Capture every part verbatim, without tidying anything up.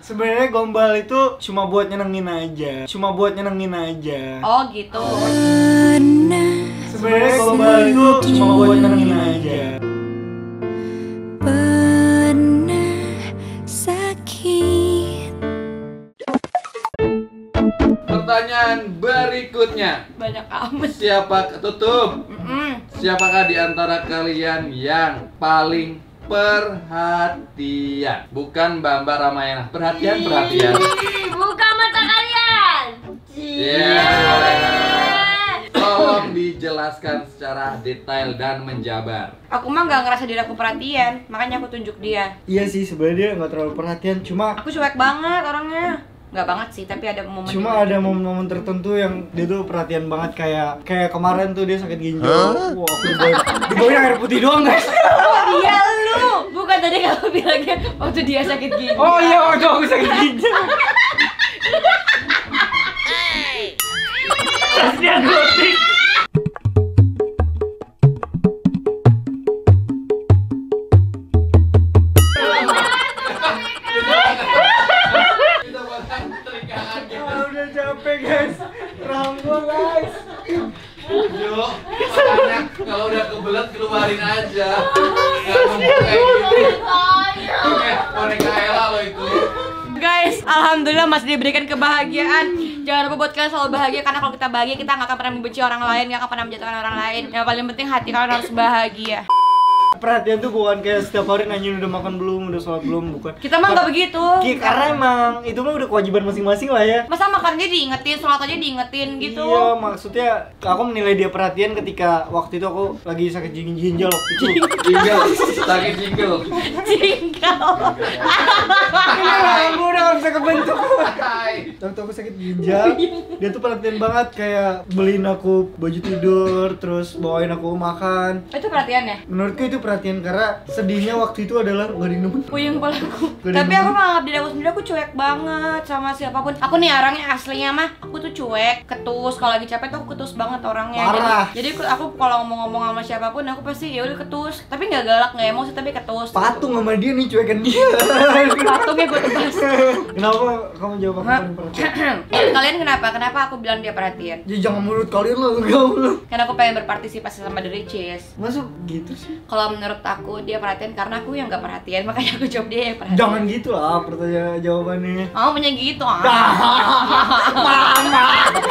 Sebenarnya gombal itu cuma buat nyenengin aja, cuma buat nyenengin aja. Oh gitu. Sebenarnya gombal itu cuma buat nyenengin aja. Pernah sakit. Pertanyaan berikutnya. Banyak amat. Siapa tutup? Mm-mm. Siapakah di antara kalian yang paling perhatian? Bukan Mbak Mbak Ramayana. Perhatian, perhatian. Buka mata kalian. Iya. Tolong dijelaskan secara detail dan menjabar. Aku mah nggak ngerasa diri aku perhatian, makanya aku tunjuk dia. Iya sih, sebenarnya dia nggak terlalu perhatian, cuma Aku cuek banget orangnya. Nggak banget sih, tapi ada momen. Cuma ada momen-momen tertentu yang dia tuh perhatian banget, kayak kayak kemarin tuh dia sakit ginjal. Huh? Wah, aku dibawain, dibawain air putih doang guys. Oh iya lu, bukan tadi kamu bilangnya waktu dia sakit ginjal. Oh iya, waktu aku sakit ginjal. Kasihan gotik. Udah capek guys, rambut guys. Jo, makanya kalau udah kebelet keluarin aja. Nggak mau kayak gitu. Eh, boneka Ella lo itu. Guys, alhamdulillah masih diberikan kebahagiaan. Jangan lupa buat kalian selalu bahagia, karena kalau kita bahagia kita nggak akan pernah membenci orang lain, nggak akan pernah menjatuhkan orang lain. Yang paling penting hati kalian harus bahagia. Perhatian tuh bukan kayak setiap hari nanyain udah makan belum, udah sholat belum, bukan. Kita mah nggak begitu. Ki, karena emang itu mah udah kewajiban masing-masing lah ya. Masa makan aja diingetin, sholat aja diingetin gitu. Iya, maksudnya aku menilai dia perhatian ketika waktu itu aku lagi sakit ginjal waktu itu. Jingle, sakit jingle. Tinggal. Aku udah gak bisa kebentuk. Hai. Waktu aku sakit ginjal, dia tuh perhatian banget, kayak beliin aku baju tidur, terus bawain aku makan. Itu perhatian ya? Menurutku itu perhatian, karena sedihnya waktu itu adalah gak ada yang nemenin. Puyeng palaku. Gak ada Tapi yang aku nemenin. menganggap diri aku sendiri, aku cuek banget sama siapapun. Aku nih orangnya aslinya mah, aku tuh cuek, ketus. Kalau lagi capek tuh aku ketus banget orangnya. Parah. Jadi, jadi aku kalau ngomong-ngomong sama siapapun, aku pasti ya udah ketus. Tapi nggak galak, nggak emosi, tapi ketus. Patung sama dia nih, cuekan dia. Patungnya gue tebas. Kenapa kamu jawab aku paling perhatian? Kalian kenapa? Kenapa aku bilang dia perhatian? Ya jangan menurut kalian lah, enggak lah. Karena aku pengen berpartisipasi sama The Riches. Masuk gitu sih. Kalau menurut aku dia perhatian karena aku yang nggak perhatian, makanya aku jawab dia yang perhatian. Jangan gitu lah pertanyaan jawabannya. Oh, punya gitu ah. Mama.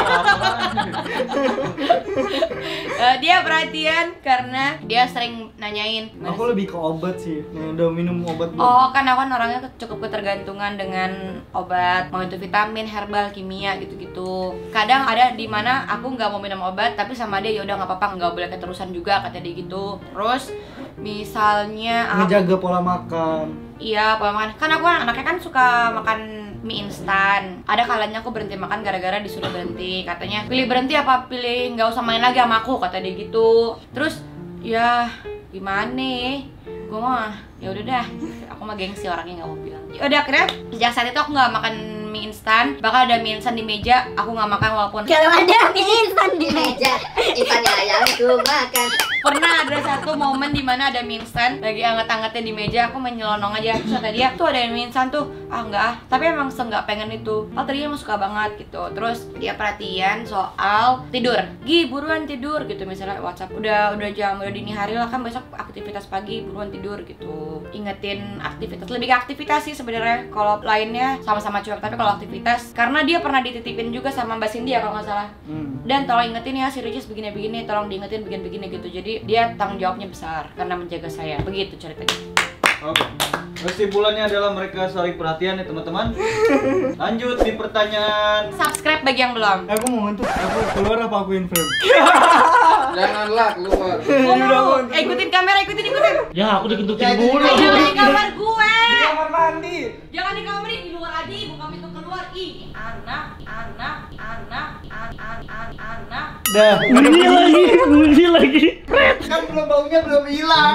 Eh, dia perhatian karena dia sering nanyain. Aku lebih ke obat sih. Nah, udah minum obat belum? Oh, kan aku kan orangnya cukup ketergantungan dengan obat, mau itu vitamin, herbal, kimia gitu-gitu. Kadang ada di mana aku nggak mau minum obat, tapi sama dia ya udah nggak apa-apa, nggak boleh keterusan juga kata dia gitu. Terus misalnya aku, Ngejaga pola makan. iya pola makan. Kan aku kan anaknya kan suka makan mie instan. Ada kalanya aku berhenti makan gara-gara disuruh berhenti. Katanya pilih berhenti apa pilih nggak usah main lagi sama aku, kata dia gitu. Terus ya gimana? Gue mah ya udah dah. Aku mah gengsi orangnya, nggak mau bilang. Ya udah akhirnya sejak saat itu aku nggak makan mie instan. Bahkan ada mie instan di meja, aku nggak makan walaupun Kalau ada mie instan di meja, instan yang ku makan. pernah ada satu momen dimana ada mie instan lagi anget-angetnya di meja, aku menyelonong aja. Terus kata dia, tuh ada mie instan tuh. Ah enggak ah, tapi emang seenggak pengen itu. Oh tadinya emang suka banget gitu. Terus dia perhatian soal tidur. Gi buruan tidur gitu, misalnya WhatsApp udah udah jam udah dini hari lah, kan besok aktivitas pagi, buruan tidur gitu. Ingetin aktivitas, lebih ke aktivitas sih sebenarnya. Kalau lainnya sama-sama cuek, tapi kalau aktivitas karena dia pernah dititipin juga sama Mbak Cindy ya kalau nggak salah. Hmm. Dan tolong ingetin ya si Ricis begini-begini, tolong diingetin begini-begini gitu. Jadi dia tanggung jawabnya besar karena menjaga saya. Begitu ceritanya. Oke. Kesimpulannya adalah mereka saling perhatian ya teman-teman. Lanjut di pertanyaan. Subscribe bagi yang belum. Aku mau ngantuk, aku keluar apa aku in frame? Janganlah keluar. Oh, eh, ikutin kamera, ikutin ikutin. Ya, aku dikentukin Jadi- mulu. Jangan di kamar gue. Di kamar mandi. Jangan di kamar, di luar aja, buka pintu keluar. Ih, anak, anak, anak, anak, anak, anak. Dah, Bunyi lagi, bunyi lagi. kan belum baunya belum hilang.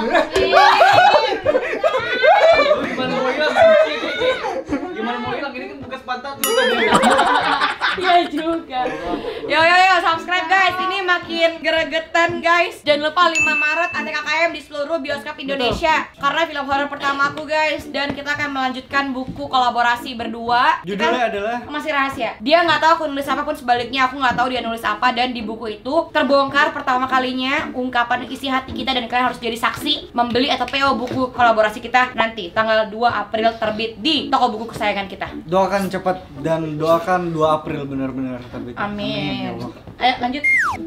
Lu gimana mau hilang? Gimana mau hilang? Ini kan bekas pantat lu tadi. Iya juga. juga. Yo yo yo, subscribe guys. Ini makin gregetan guys. Jangan lupa lima Maret A T K K M di seluruh bioskop Indonesia. Betul. Karena film horor pertama aku guys, dan kita akan melanjutkan buku kolaborasi berdua. Judulnya kita adalah masih rahasia. Dia nggak tahu aku nulis apa, pun sebaliknya aku nggak tahu dia nulis apa. Dan di buku itu terbongkar pertama kalinya ungkapan isi hati kita, dan kalian harus jadi saksi membeli atau P O buku kolaborasi kita nanti tanggal dua April terbit di toko buku kesayangan kita. Doakan cepat dan doakan dua April benar-benar terbit. Amin. Ya Allah. Ayo lanjut.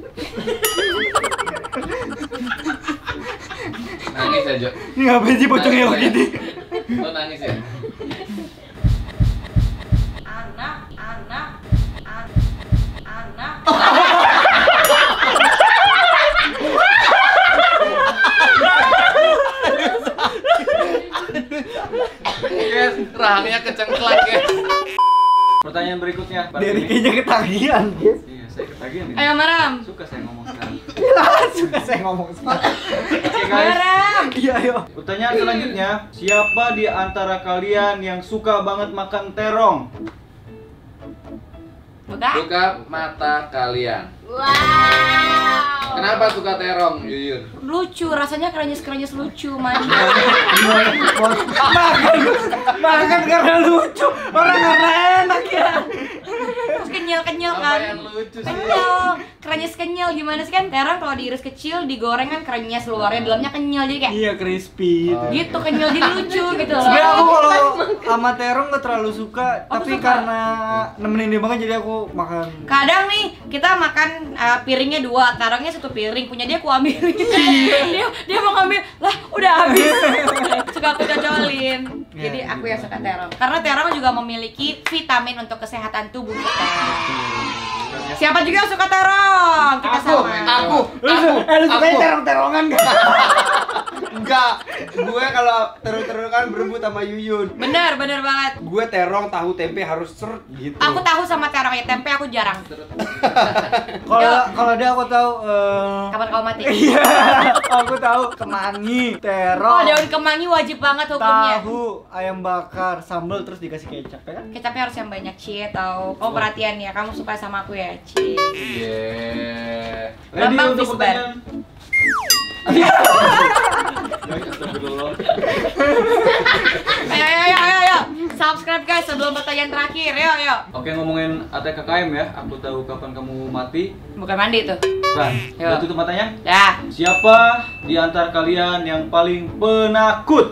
Nangis aja. Ini ngapain sih pocong Hello Kitty? Lo nangis ya? Anak, anak, an- anak. Guys, rahangnya kecengklak ya. Pertanyaan berikutnya. Dari kayaknya ketagihan, guys. Iya, saya ketagihan ini. Ayo Maram. Suka saya ngomong sekali. Suka saya ngomong sekali. Oke guys. Maram. Iya, ayo. Pertanyaan selanjutnya, siapa di antara kalian yang suka banget makan terong? Buka. Buka mata kalian. Wow. Kenapa suka terong, Yuyun? Lucu, rasanya kerenyes-kerenyes lucu, manja. Makan, makan karena lucu, orang karena enak ya. Terus kenyal-kenyal Apa kan. yang lucu sih? Kenyal, kerenyes kenyal gimana sih kan? Terong kalau diiris kecil, digoreng kan kerenyes, luarnya dalamnya kenyal, jadi kayak Iya, crispy. Oh. gitu, kenyal jadi lucu gitu loh. Sebenarnya aku kalau sama terong gak terlalu suka, Aku tapi suka. karena nemenin dia banget jadi aku makan. Kadang nih kita makan uh, piringnya dua, terongnya satu piring, punya dia aku ambil. dia dia mau ngambil, lah udah habis. Suka aku cocolin. Jadi aku yang suka terong. Karena terong juga memiliki vitamin untuk kesehatan tubuh kita. Siapa juga yang suka terong? Kita Aku, sama. aku, Lu aku, eh, lu suka aku. terong-terongan gak? Enggak, gue kalau terong-terongan berebut sama Yuyun. Bener, bener banget. Gue terong tahu tempe harus seret gitu. Aku tahu sama terong ya, tempe aku jarang. Kalau kalau dia aku tahu eh Kapan kau mati? iya, aku tahu kemangi, Oh, terong, daun kemangi wajib banget hukumnya. tahu, ayam bakar, sambal terus dikasih kecap ya kan? Kecapnya harus yang banyak, Cie, tahu. Oh, perhatian ya, kamu suka sama aku ya, Cie. Yeah. Ready Lambang untuk Fisbar. pertanyaan? Astagfirullah. Ayo, ayo, ayo, ayo, ayo. Subscribe guys sebelum pertanyaan terakhir, yo, yo. Oke, ngomongin A T K K M ya. Aku tahu kapan kamu mati. Bukan mandi tuh. Kan, Yo. udah tutup matanya. Dah. Siapa di antara kalian yang paling penakut?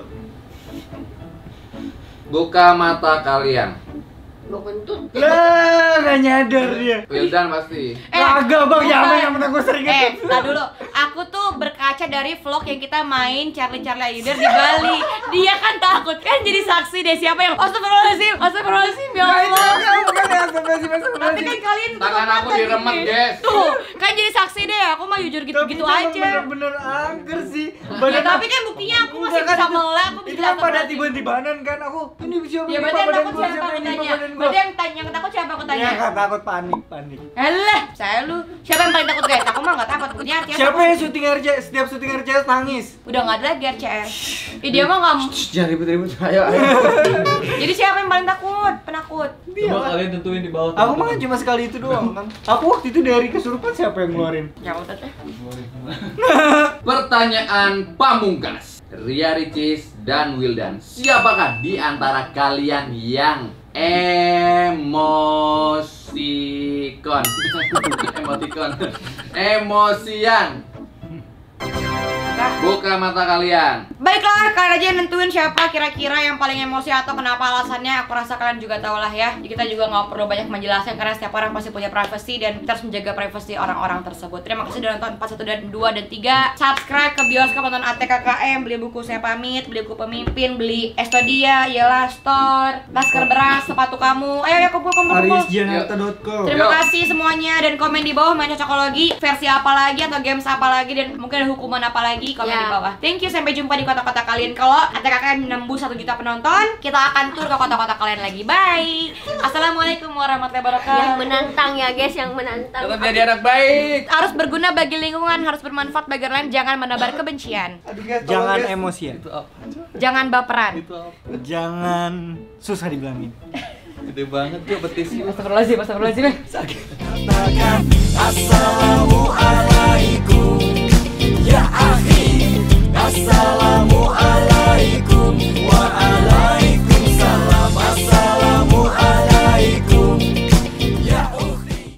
Buka mata kalian. Mau kentut. Lah, gak nyadar dia. Wildan pasti. Eh, Kagak bang, bukan. jangan yang penting gue sering Eh, gitu. tar dulu. Aku tuh berkaca dari vlog yang kita main Charlie Charlie Ayuder di Bali. Dia kan takut kan jadi saksi deh siapa yang Astagfirullahaladzim, Astagfirullahaladzim ya Nah, itu Allah. kamu bukan ya, sebenarnya Tapi kan kalian Tangan aku tutup mata diremet, dikit. guys. Tuh, kan jadi saksi deh. Aku mah jujur gitu-gitu aja. Bener-bener angker sih. Ya, tapi kan buktinya aku masih Enggak, bisa kan itu- melek, aku bisa Itu kan pada astagfirullahaladzim. tiba-tibanan kan aku. Ini siapa Ya ini berarti yang badan takut gua, siapa aku ini tanya? badan gua. Berarti yang tanya yang takut siapa aku Ya tanya? gak takut, panik, panik. Alah, saya lu. Siapa yang paling takut guys? Aku mah gak takut. Buktinya artinya Siapa aku- yang syuting R C S? Setiap syuting R C S nangis. Udah gak ada lagi R C S. Ih, dia mah gak. Shh, jangan ribut-ribut. Ayo, ayo. Jadi siapa yang paling takut? Penakut. Coba kalian tentuin di bawah. Aku mah teman-teman. cuma sekali itu doang kan. Aku waktu itu dari kesurupan siapa yang ngeluarin? Ya udah deh. Pertanyaan pamungkas. Ria Ricis dan Wildan. Siapakah di antara kalian yang emosikon? Emotikon. Emosian. Buka mata kalian. Baiklah, kalian aja yang nentuin siapa kira-kira yang paling emosi atau kenapa alasannya. Aku rasa kalian juga tahu lah ya. Jadi kita juga nggak perlu banyak menjelaskan karena setiap orang pasti punya privasi dan kita harus menjaga privasi orang-orang tersebut. Terima kasih sudah nonton part satu dan dua dan tiga. Subscribe ke bioskop, nonton A T K K M, beli buku Saya Pamit, beli buku Pemimpin, beli Estodia, Yela Store, masker beras, sepatu kamu. Ayo ya kumpul kumpul kumpul. aries janarta dot com. Terima Yuk. kasih semuanya dan komen di bawah main cocokologi versi apa lagi atau games apa lagi dan mungkin ada hukuman apa lagi komen Ya. di bawah. Thank you, sampai jumpa di kota-kota kalian. Kalau A T K K M nembus satu juta penonton, kita akan tur ke kota-kota kalian lagi. Bye. Assalamualaikum warahmatullahi Yang wabarakatuh. menantang ya guys, yang menantang. Tetap jadi anak baik. Harus berguna bagi lingkungan, harus bermanfaat bagi orang lain, jangan menebar kebencian. Aduh, guys, tolong, Jangan guys. emosi ya. Jangan baperan. Jangan susah dibilangin. Gede banget tuh betisnya. Astagfirullahaladzim, astagfirullahaladzim. Katakan assalamualaikum ya akhi, assalamualaikum wa alaikum